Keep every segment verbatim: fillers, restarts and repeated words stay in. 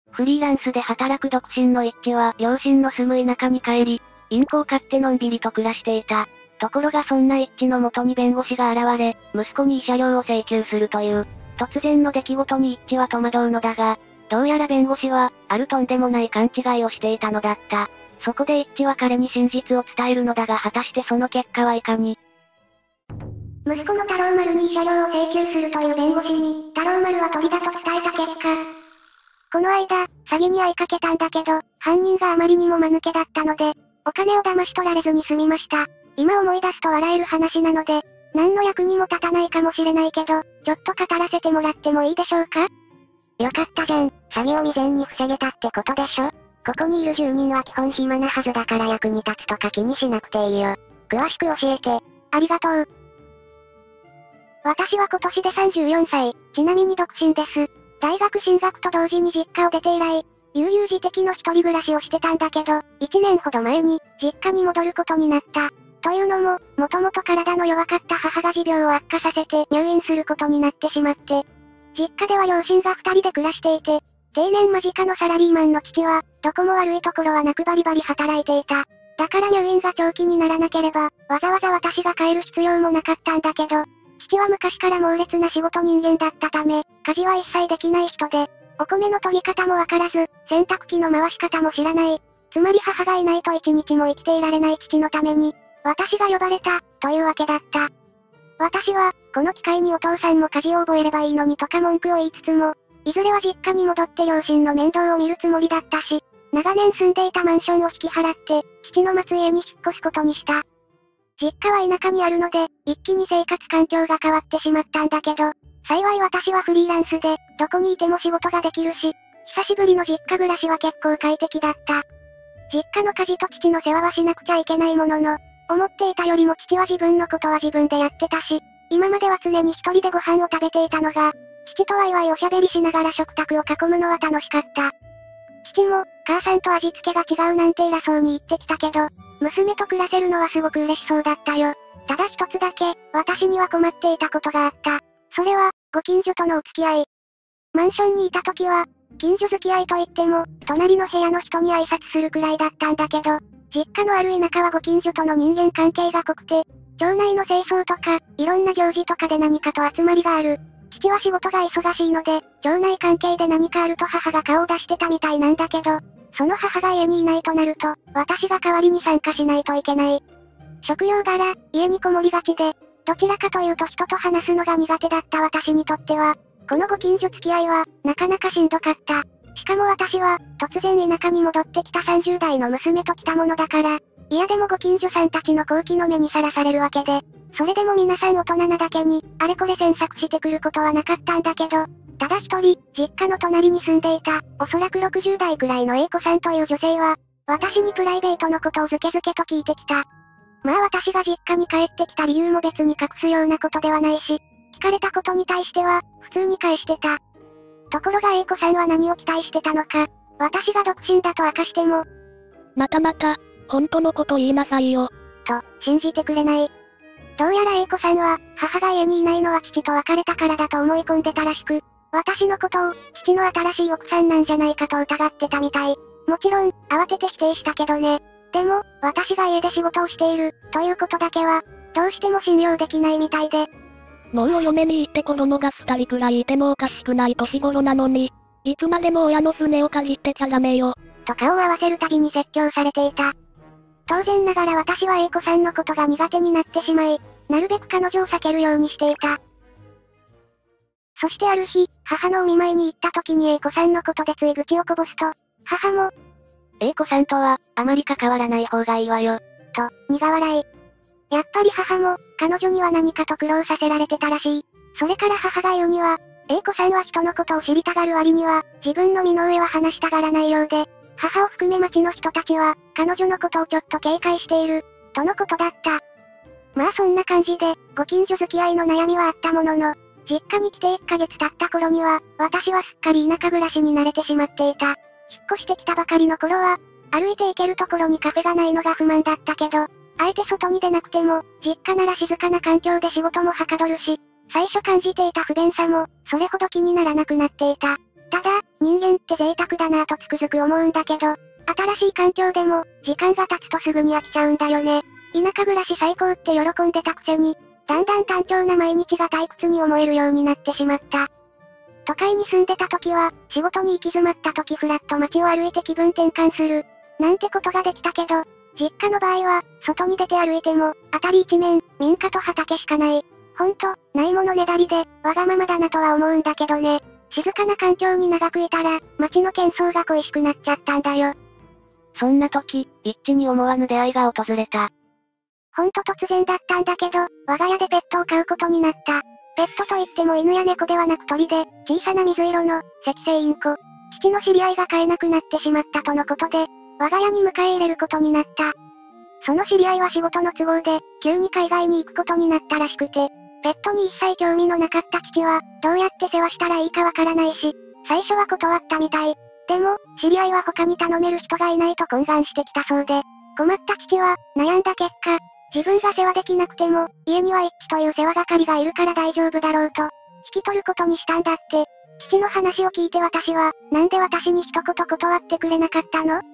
フリーランスで働く独身の一致は、両親の住む田舎に帰り、インコを飼ってのんびりと暮らしていた。ところがそんな一致の元に弁護士が現れ、息子に慰謝料を請求するという、突然の出来事に一致は戸惑うのだが、どうやら弁護士は、あるとんでもない勘違いをしていたのだった。そこで一致は彼に真実を伝えるのだが果たしてその結果はいかに。 息子の太郎丸に慰謝料を請求するという弁護士に、太郎丸は鳥だと伝えた結果、この間、詐欺に遭いかけたんだけど、犯人があまりにも間抜けだったので、お金を騙し取られずに済みました。今思い出すと笑える話なので、何の役にも立たないかもしれないけど、ちょっと語らせてもらってもいいでしょうか？ よかったじゃん。詐欺を未然に防げたってことでしょ？ここにいる住人は基本暇なはずだから役に立つとか気にしなくていいよ。詳しく教えて。 ありがとう。私は今年でさんじゅうよんさい、ちなみに独身です。大学進学と同時に実家を出て以来、悠々自適の一人暮らしをしてたんだけど、いちねんほど前に、実家に戻ることになった。というのも、もともと体の弱かった母が持病を悪化させて入院することになってしまって、実家では両親が二人で暮らしていて、定年間近のサラリーマンの父は、どこも悪いところはなくバリバリ働いていた。だから入院が長期にならなければ、わざわざ私が帰る必要もなかったんだけど、父は昔から猛烈な仕事人間だったため、家事は一切できない人で、お米の取り方もわからず、洗濯機の回し方も知らない。つまり母がいないと一日も生きていられない父のために、私が呼ばれた、というわけだった。私は、この機会にお父さんも家事を覚えればいいのにとか文句を言いつつも、いずれは実家に戻って両親の面倒を見るつもりだったし、長年住んでいたマンションを引き払って、父の待つ家に引っ越すことにした。実家は田舎にあるので、一気に生活環境が変わってしまったんだけど、幸い私はフリーランスで、どこにいても仕事ができるし、久しぶりの実家暮らしは結構快適だった。実家の家事と父の世話はしなくちゃいけないものの、思っていたよりも父は自分のことは自分でやってたし、今までは常に一人でご飯を食べていたのが、父とワイワイおしゃべりしながら食卓を囲むのは楽しかった。父も、母さんと味付けが違うなんて偉そうに言ってきたけど、娘と暮らせるのはすごく嬉しそうだったよ。ただ一つだけ、私には困っていたことがあった。それは、ご近所とのお付き合い。マンションにいた時は、近所付き合いといっても、隣の部屋の人に挨拶するくらいだったんだけど、実家のある田舎はご近所との人間関係が濃くて、町内の清掃とか、いろんな行事とかで何かと集まりがある。父は仕事が忙しいので、町内関係で何かあると母が顔を出してたみたいなんだけど、その母が家にいないとなると、私が代わりに参加しないといけない。職業柄、家にこもりがちで、どちらかというと人と話すのが苦手だった私にとっては、このご近所付き合いは、なかなかしんどかった。しかも私は、突然田舎に戻ってきたさんじゅう代の娘と来たものだから、嫌でもご近所さんたちの好奇の目にさらされるわけで、それでも皆さん大人なだけに、あれこれ詮索してくることはなかったんだけど、ただ一人、実家の隣に住んでいた、おそらくろくじゅう代くらいの A 子さんという女性は、私にプライベートのことをズケズケと聞いてきた。まあ私が実家に帰ってきた理由も別に隠すようなことではないし、聞かれたことに対しては、普通に返してた。ところが A 子さんは何を期待してたのか、私が独身だと明かしても、 またまた、本当のこと言いなさいよ。 と、信じてくれない。どうやら A 子さんは、母が家にいないのは父と別れたからだと思い込んでたらしく、私のことを、父の新しい奥さんなんじゃないかと疑ってたみたい。もちろん、慌てて否定したけどね。でも、私が家で仕事をしている、ということだけは、どうしても信用できないみたいで。 もうお嫁に行って子供が二人くらいいてもおかしくない年頃なのに、いつまでも親の船を借りてちゃダメよ。 と顔を合わせるたびに説教されていた。当然ながら私は A 子さんのことが苦手になってしまい、なるべく彼女を避けるようにしていた。そしてある日、母のお見舞いに行った時に A 子さんのことでつい愚痴をこぼすと、母も、 A 子さんとは、あまり関わらない方がいいわよ。 と、苦笑い。やっぱり母も、彼女には何かと苦労させられてたらしい。それから母が言うには、A 子さんは人のことを知りたがる割には、自分の身の上は話したがらないようで、母を含め町の人たちは、彼女のことをちょっと警戒している、とのことだった。まあそんな感じで、ご近所付き合いの悩みはあったものの、実家に来ていっかげつ経った頃には、私はすっかり田舎暮らしに慣れてしまっていた。引っ越してきたばかりの頃は、歩いて行けるところにカフェがないのが不満だったけど、あえて外に出なくても、実家なら静かな環境で仕事もはかどるし、最初感じていた不便さも、それほど気にならなくなっていた。ただ、 人間って贅沢だなぁとつくづく思うんだけど、新しい環境でも、時間が経つとすぐに飽きちゃうんだよね。田舎暮らし最高って喜んでたくせに、だんだん単調な毎日が退屈に思えるようになってしまった。都会に住んでた時は、仕事に行き詰まった時ふらっと街を歩いて気分転換する、なんてことができたけど、実家の場合は、外に出て歩いても、辺り一面、民家と畑しかない。ほんと、ないものねだりで、わがままだなとは思うんだけどね。静かな環境に長くいたら、街の喧騒が恋しくなっちゃったんだよ。 そんな時、一致に思わぬ出会いが訪れた。 ほんと突然だったんだけど、我が家でペットを飼うことになった。ペットといっても犬や猫ではなく鳥で、小さな水色の、赤星インコ。父の知り合いが飼えなくなってしまったとのことで、我が家に迎え入れることになった。その知り合いは仕事の都合で、急に海外に行くことになったらしくて、ペットに一切興味のなかった父は、どうやって世話したらいいかわからないし、最初は断ったみたい。でも、知り合いは他に頼める人がいないと懇願してきたそうで、困った父は、悩んだ結果、自分が世話できなくても、家には一致という世話係がいるから大丈夫だろうと、引き取ることにしたんだって。父の話を聞いて私は、なんで私に一言断ってくれなかったのって、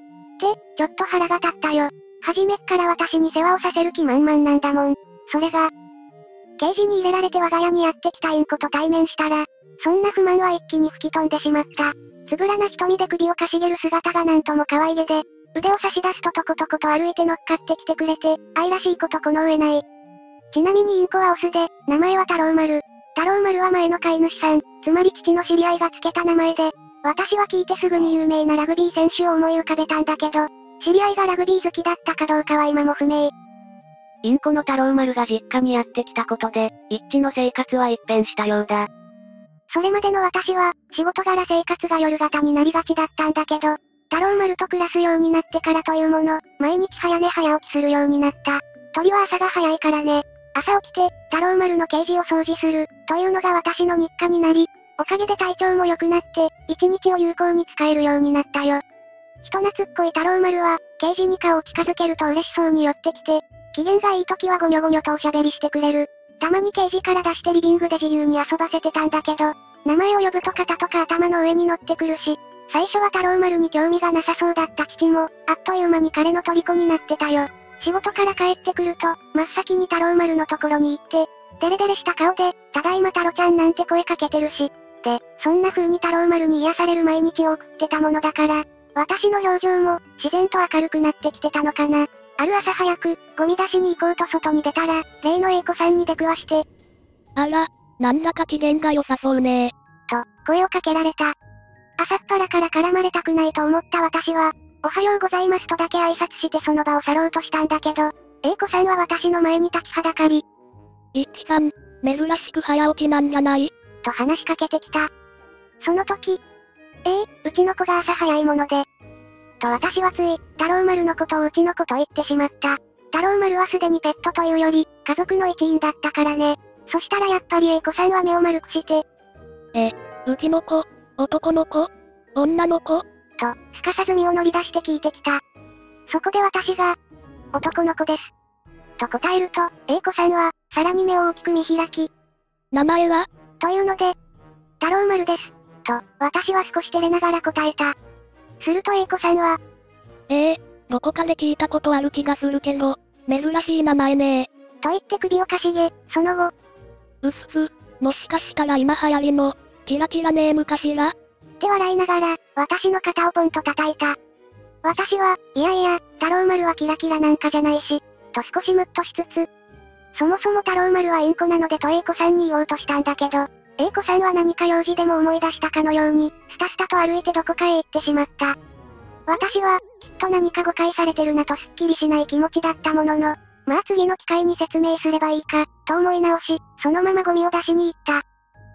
ちょっと腹が立ったよ。初めっから私に世話をさせる気満々なんだもん。それが、ケージに入れられて我が家にやってきたインコと対面したら、そんな不満は一気に吹き飛んでしまった。つぶらな瞳で首をかしげる姿がなんとも可愛げで、腕を差し出すととことこと歩いて乗っかってきてくれて、愛らしいことこの上ない。ちなみにインコはオスで、名前は太郎丸。太郎丸は前の飼い主さん、つまり父の知り合いがつけた名前で、私は聞いてすぐに有名なラグビー選手を思い浮かべたんだけど、知り合いがラグビー好きだったかどうかは今も不明。 インコの太郎丸が実家にやってきたことで、一致の生活は一変したようだ。 それまでの私は、仕事柄生活が夜型になりがちだったんだけど、太郎丸と暮らすようになってからというもの、毎日早寝早起きするようになった。鳥は朝が早いからね。朝起きて、太郎丸のケージを掃除する、というのが私の日課になり、おかげで体調も良くなって、一日を有効に使えるようになったよ。人懐っこい太郎丸は、ケージに顔を近づけると嬉しそうに寄ってきて、機嫌がいい時はゴニョゴニョとおしゃべりしてくれる。たまにケージから出してリビングで自由に遊ばせてたんだけど、名前を呼ぶと肩とか頭の上に乗ってくるし、最初は太郎丸に興味がなさそうだった父も、あっという間に彼の虜になってたよ。仕事から帰ってくると、真っ先に太郎丸のところに行って、デレデレした顔で、ただいま太郎ちゃんなんて声かけてるし。で、そんな風に太郎丸に癒される毎日を送ってたものだから、私の表情も、自然と明るくなってきてたのかな。ある朝早く、ゴミ出しに行こうと外に出たら、例の A 子さんに出くわして。 あら、なんだか機嫌が良さそうねと、声をかけられた。朝っぱらから絡まれたくないと思った私は、おはようございますとだけ挨拶してその場を去ろうとしたんだけど、A 子さんは私の前に立ちはだかり。 いっちさん、珍しく早起きなんじゃないと話しかけてきた。その時、えー、うちの子が朝早いもので。と私はつい、太郎丸のことをうちの子と言ってしまった。太郎丸はすでにペットというより、家族の一員だったからね。そしたらやっぱり A 子さんは目を丸くして。 え、うちの子、男の子女の子と、すかさず身を乗り出して聞いてきた。そこで私が、男の子です。と答えると、A 子さんは、さらに目を大きく見開き。 名前はというので、太郎丸です。と、私は少し照れながら答えた。すると A 子さんは、 ええー、どこかで聞いたことある気がするけど、珍しい名前ねー。と言って首をかしげ、その後、 うっす、もしかしたら今流行りの、キラキラネームかしらって笑いながら、私の肩をポンと叩いた。私は、いやいや、太郎丸はキラキラなんかじゃないし、と少しムッとしつつ、そもそも太郎丸はインコなのでと A 子さんに言おうとしたんだけど、A 子さんは何か用事でも思い出したかのように、スタスタと歩いてどこかへ行ってしまった。私は、きっと何か誤解されてるなとすっきりしない気持ちだったものの、まあ次の機会に説明すればいいか、と思い直し、そのままゴミを出しに行った。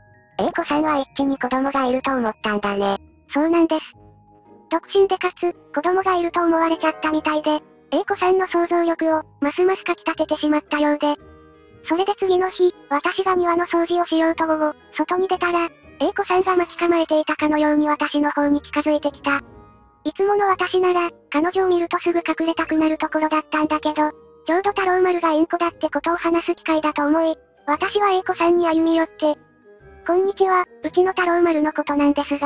A 子さんは一致に子供がいると思ったんだね。 そうなんです。独身でかつ、子供がいると思われちゃったみたいで、A 子さんの想像力を、ますますかき立ててしまったようで。それで次の日、私が庭の掃除をしようと午後、外に出たら、A 子さんが待ち構えていたかのように私の方に近づいてきた。いつもの私なら、彼女を見るとすぐ隠れたくなるところだったんだけど、ちょうど太郎丸がインコだってことを話す機会だと思い、私は A 子さんに歩み寄って、こんにちは、うちの太郎丸のことなんですが、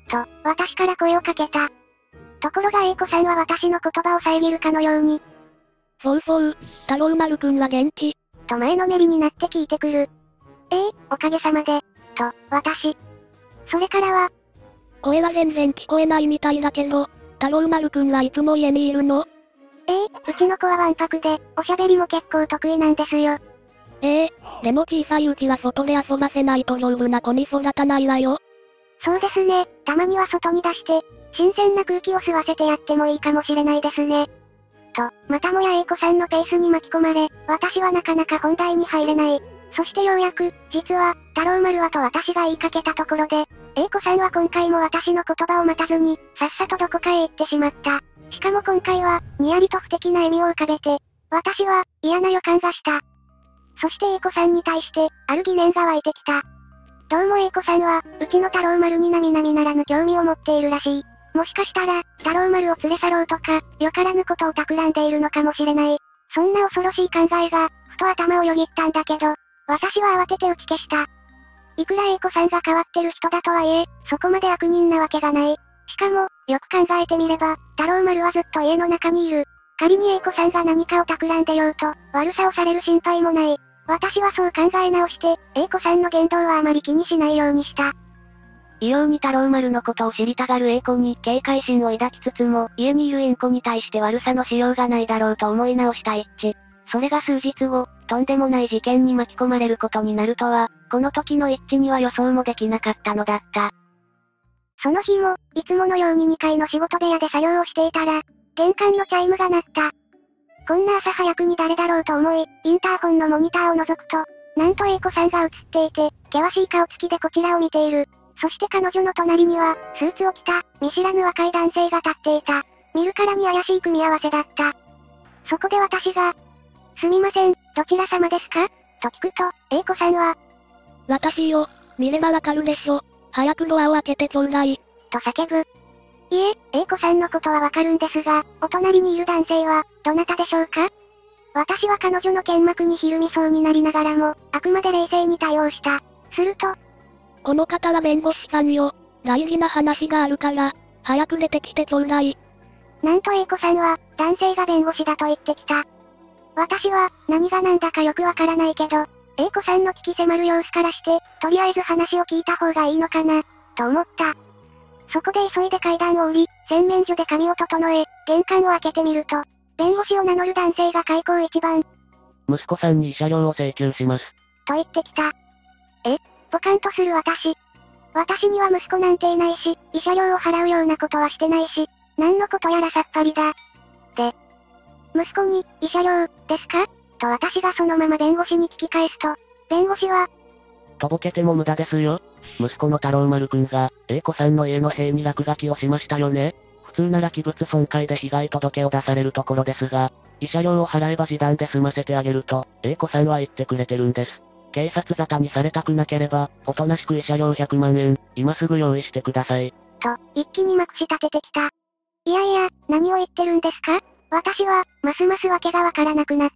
と、私から声をかけた。ところが A 子さんは私の言葉を遮るかのように、 そうそう、太郎丸くんは元気。 と前のめりになって聞いてくる。ええ、おかげさまで。と、私。それからは、 声は全然聞こえないみたいだけど、太郎丸くんはいつも家にいるの？ ええ、うちの子はわんぱくで、おしゃべりも結構得意なんですよ。 ええ、でも小さいうちは外で遊ばせないと丈夫な子に育たないわよ。 そうですね、たまには外に出して、新鮮な空気を吸わせてやってもいいかもしれないですね。と、またもや A 子さんのペースに巻き込まれ、私はなかなか本題に入れない。そしてようやく、実は、太郎丸はと私が言いかけたところで、A 子さんは今回も私の言葉を待たずに、さっさとどこかへ行ってしまった。しかも今回は、にやりと不敵な笑みを浮かべて、私は、嫌な予感がした。そして A 子さんに対して、ある疑念が湧いてきた。どうも A 子さんは、うちの太郎丸に並々ならぬ興味を持っているらしい。もしかしたら、太郎丸を連れ去ろうとか、よからぬことを企んでいるのかもしれない。そんな恐ろしい考えが、ふと頭をよぎったんだけど、私は慌てて打ち消した。いくら A 子さんが変わってる人だとはいえ、そこまで悪人なわけがない。しかも、よく考えてみれば、太郎丸はずっと家の中にいる。仮に A 子さんが何かを企んでようと、悪さをされる心配もない。私はそう考え直して、A 子さんの言動はあまり気にしないようにした。 異様に太郎丸のことを知りたがる A 子に警戒心を抱きつつも、家にいるインコに対して悪さのしようがないだろうと思い直した一致。それが数日後、とんでもない事件に巻き込まれることになるとは、この時の一致には予想もできなかったのだった。 その日も、いつものようににかいの仕事部屋で作業をしていたら、玄関のチャイムが鳴った。こんな朝早くに誰だろうと思い、インターホンのモニターを覗くと、なんと A 子さんが映っていて、険しい顔つきでこちらを見ている。そして彼女の隣には、スーツを着た、見知らぬ若い男性が立っていた。見るからに怪しい組み合わせだった。そこで私が、すみません、どちら様ですかと聞くと、A 子さんは、 私よ、見ればわかるでしょ。早くドアを開けてちょうだい。 と叫ぶ。いえ、A 子さんのことはわかるんですが、お隣にいる男性は、どなたでしょうか？私は彼女の剣幕にひるみそうになりながらも、あくまで冷静に対応した。すると、 この方は弁護士さんよ。大事な話があるから、早く出てきてちょうだい。 なんと A 子さんは、男性が弁護士だと言ってきた。私は、何が何だかよくわからないけど、A 子さんの聞き迫る様子からして、とりあえず話を聞いた方がいいのかな、と思った。そこで急いで階段を降り、洗面所で髪を整え、玄関を開けてみると、弁護士を名乗る男性が開口一番。 息子さんに慰謝料を請求します。 と言ってきた。え？ポカンとする私。私には息子なんていないし、慰謝料を払うようなことはしてないし、何のことやらさっぱりだ。で、息子に、慰謝料、ですか？と私がそのまま弁護士に聞き返すと、弁護士は、 とぼけても無駄ですよ。息子の太郎丸くんが、A 子さんの家の塀に落書きをしましたよね。普通なら器物損壊で被害届を出されるところですが、慰謝料を払えば示談で済ませてあげると、A 子さんは言ってくれてるんです。警察沙汰にされたくなければ、おとなしく慰謝料ひゃくまんえん、今すぐ用意してください。 と、一気にまくし立ててきた。いやいや、何を言ってるんですか？私は、ますますわけがわからなくなった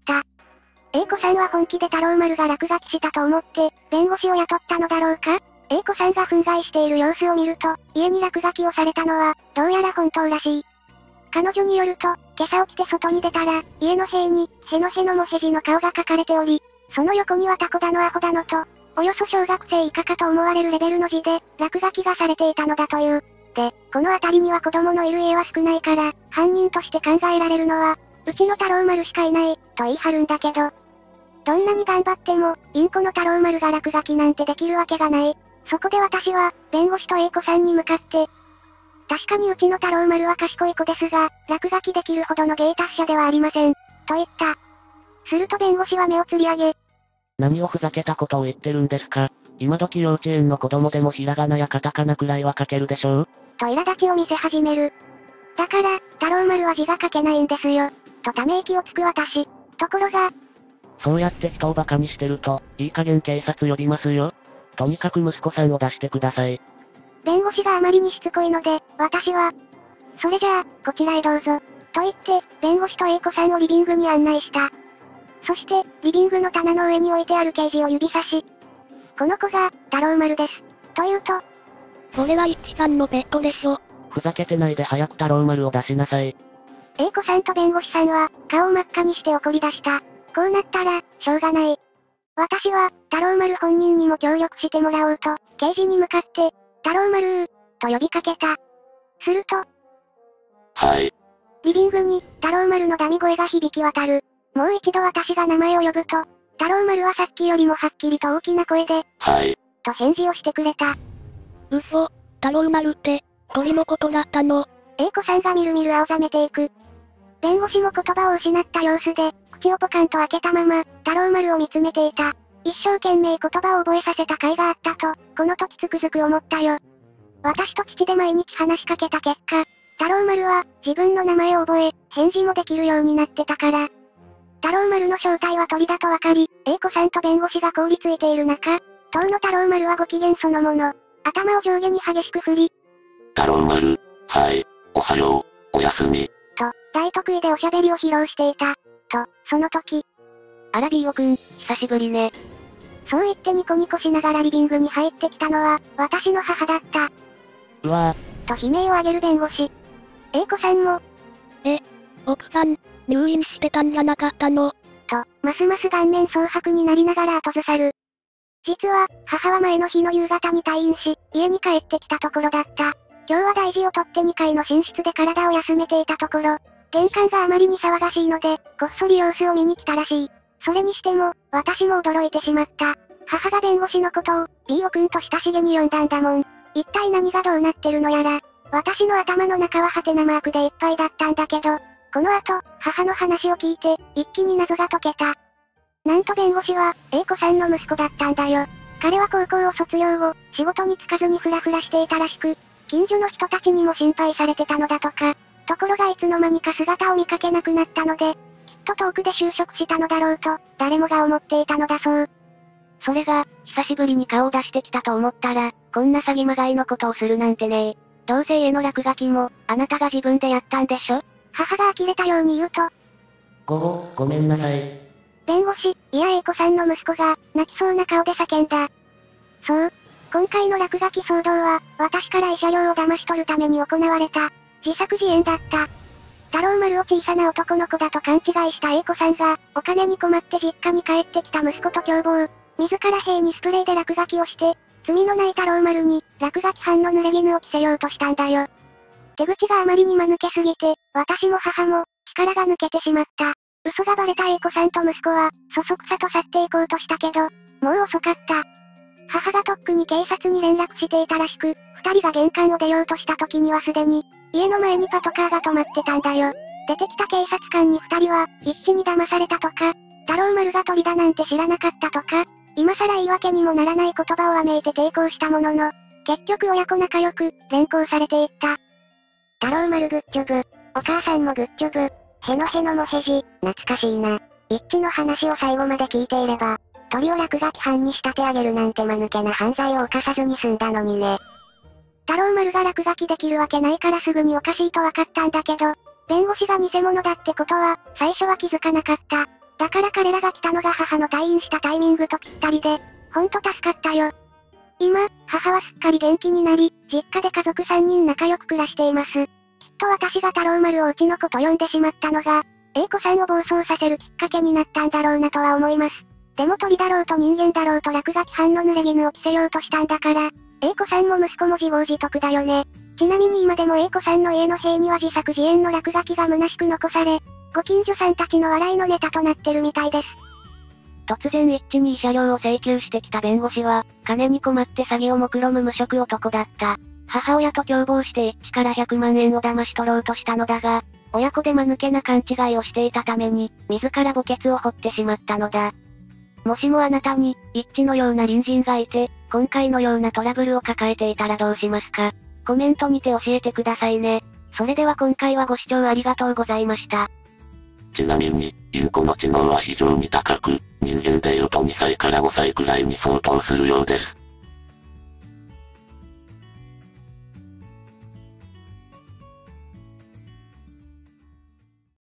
。A 子さんは本気で太郎丸が落書きしたと思って、弁護士を雇ったのだろうか？ A 子さんが憤慨している様子を見ると、家に落書きをされたのは、どうやら本当らしい。彼女によると、今朝起きて外に出たら、家の塀に、へのへのもへじの顔が描かれており、その横にはタコだのアホだのと、およそ小学生以下かと思われるレベルの字で、落書きがされていたのだという。で、この辺りには子供のいる家は少ないから、犯人として考えられるのは、うちの太郎丸しかいない、と言い張るんだけど、どんなに頑張っても、インコの太郎丸が落書きなんてできるわけがない。そこで私は、弁護士と A 子さんに向かって、確かにうちの太郎丸は賢い子ですが、落書きできるほどの芸達者ではありません。と言った。すると弁護士は目をつり上げ、 何をふざけたことを言ってるんですか？今時幼稚園の子供でもひらがなやカタカナくらいは書けるでしょう？ と苛立ちを見せ始める。だから、太郎丸は字が書けないんですよ。とため息をつく私。ところが、 そうやって人をバカにしてると、いい加減警察呼びますよ。とにかく息子さんを出してください。 弁護士があまりにしつこいので、私は、それじゃあ、こちらへどうぞ。と言って、弁護士と A 子さんをリビングに案内した。そして、リビングの棚の上に置いてある掲示を指差し、この子が、太郎丸です。と言うと、 それは一致さんのペットでしょ。 ふざけてないで早く太郎丸を出しなさい。 A 子さんと弁護士さんは、顔を真っ赤にして怒り出した。こうなったら、しょうがない。私は、太郎丸本人にも協力してもらおうと、刑事に向かって、太郎丸ー、と呼びかけた。すると、 はい。 リビングに、太郎丸のダミ声が響き渡る。もう一度私が名前を呼ぶと、太郎丸はさっきよりもはっきりと大きな声で、 はい。 と返事をしてくれた。 嘘、太郎丸って、鳥のことだったの。 A 子さんがみるみる青ざめていく。弁護士も言葉を失った様子で、口をポカンと開けたまま、太郎丸を見つめていた。一生懸命言葉を覚えさせた甲斐があったと、この時つくづく思ったよ。私と父で毎日話しかけた結果、太郎丸は、自分の名前を覚え、返事もできるようになってたから。太郎丸の正体は鳥だとわかり、A 子さんと弁護士が凍りついている中、当の太郎丸はご機嫌そのもの。頭を上下に激しく振り、 太郎丸、はい、おはよう、おやすみ。 と、大得意でおしゃべりを披露していた。と、その時。 あら B オくん、久しぶりね。 そう言ってニコニコしながらリビングに入ってきたのは、私の母だった。 うわぁ。と悲鳴を上げる弁護士。A 子さんも。 え、奥さん、入院してたんじゃなかったの？ と、ますます顔面蒼白になりながら後ずさる。実は、母は前の日の夕方に退院し、家に帰ってきたところだった。今日は大事をとってにかいの寝室で体を休めていたところ、玄関があまりに騒がしいので、こっそり様子を見に来たらしい。それにしても、私も驚いてしまった。母が弁護士のことを、B オくんと親しげに呼んだんだもん。一体何がどうなってるのやら。私の頭の中はハテナマークでいっぱいだったんだけど、この後、母の話を聞いて、一気に謎が解けた。なんと弁護士は、A 子さんの息子だったんだよ。彼は高校を卒業後、仕事に就かずにフラフラしていたらしく、近所の人たちにも心配されてたのだとか。ところがいつの間にか姿を見かけなくなったので、きっと遠くで就職したのだろうと、誰もが思っていたのだそう。 それが、久しぶりに顔を出してきたと思ったら、こんな詐欺まがいのことをするなんてね。どうせ家の落書きも、あなたが自分でやったんでしょ？ 母が呆れたように言うと。 ごご、ごめんなさい。 弁護士、いや A 子さんの息子が、泣きそうな顔で叫んだ。そう。今回の落書き騒動は、私から慰謝料を騙し取るために行われた、自作自演だった。太郎丸を小さな男の子だと勘違いした A 子さんが、お金に困って実家に帰ってきた息子と共謀。自ら塀にスプレーで落書きをして、罪のない太郎丸に、落書き犯の濡れ衣を着せようとしたんだよ。手口があまりに間抜けすぎて、私も母も、力が抜けてしまった。嘘がバレた A 子さんと息子は、そそくさと去っていこうとしたけど、もう遅かった。母がとっくに警察に連絡していたらしく、二人が玄関を出ようとした時にはすでに、家の前にパトカーが止まってたんだよ。出てきた警察官に二人は、一致に騙されたとか、太郎丸が鳥だなんて知らなかったとか、今更言い訳にもならない言葉をわめいて抵抗したものの、結局親子仲良く、連行されていった。 太郎丸グッジョブ、お母さんもグッジョブ、へのへのもへじ、懐かしいな。一致の話を最後まで聞いていれば、鳥を落書き犯に仕立て上げるなんて間抜けな犯罪を犯さずに済んだのにね。 太郎丸が落書きできるわけないからすぐにおかしいと分かったんだけど、弁護士が偽物だってことは、最初は気づかなかった。だから彼らが来たのが母の退院したタイミングとぴったりで、ほんと助かったよ。今、母はすっかり元気になり、実家で家族さんにん仲良く暮らしています。きっと私が太郎丸をうちの子と呼んでしまったのが、A 子さんを暴走させるきっかけになったんだろうなとは思います。でも鳥だろうと人間だろうと落書き犯の濡れ衣を着せようとしたんだから、A 子さんも息子も自業自得だよね。ちなみに今でも A 子さんの家の塀には自作自演の落書きが虚しく残され、ご近所さんたちの笑いのネタとなってるみたいです。 突然一致に慰謝料を請求してきた弁護士は、金に困って詐欺を目論む無職男だった。母親と共謀して一致からひゃくまんえんを騙し取ろうとしたのだが、親子で間抜けな勘違いをしていたために、自ら墓穴を掘ってしまったのだ。もしもあなたに、一致のような隣人がいて、今回のようなトラブルを抱えていたらどうしますか？コメントにて教えてくださいね。それでは今回はご視聴ありがとうございました。 ちなみに、インコの知能は非常に高く、人間でいうとにさいからごさいくらいに相当するようです。